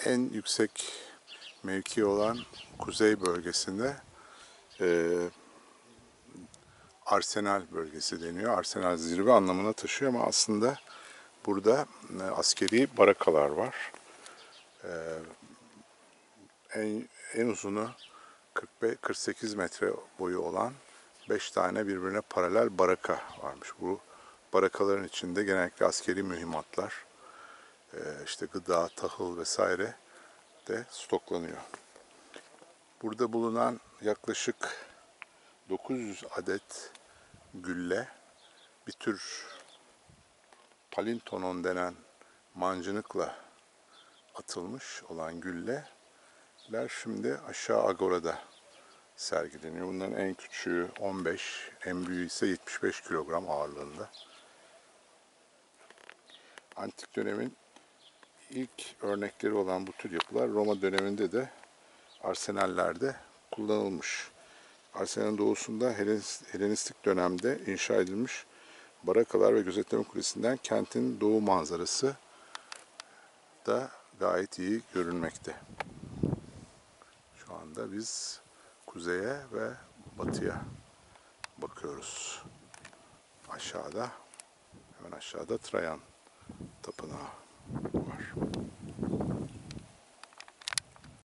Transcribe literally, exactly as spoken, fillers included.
en yüksek mevki olan kuzey bölgesinde e, Arsenal bölgesi deniyor. Arsenal zirve anlamına taşıyor ama aslında burada e, askeri barakalar var. E, en, en uzunu kırk beş kırk sekiz metre boyu olan beş tane birbirine paralel baraka varmış. Bu barakaların içinde genellikle askeri mühimmatlar, e, işte gıda, tahıl vesaire de stoklanıyor. Burada bulunan yaklaşık dokuz yüz adet gülle, bir tür palintonon denen mancınıkla atılmış olan gülleler şimdi aşağı agorada sergileniyor. Bunların en küçüğü on beş, en büyüğü ise yetmiş beş kilogram ağırlığında. Antik dönemin ilk örnekleri olan bu tür yapılar Roma döneminde de arsenallerde kullanılmış. Arsenal'in doğusunda Helenistik dönemde inşa edilmiş barakalar ve gözetleme kulesinden kentin doğu manzarası da gayet iyi görünmekte. Şu anda biz kuzeye ve batıya bakıyoruz. Aşağıda, hemen aşağıda Trajan Tapınağı var.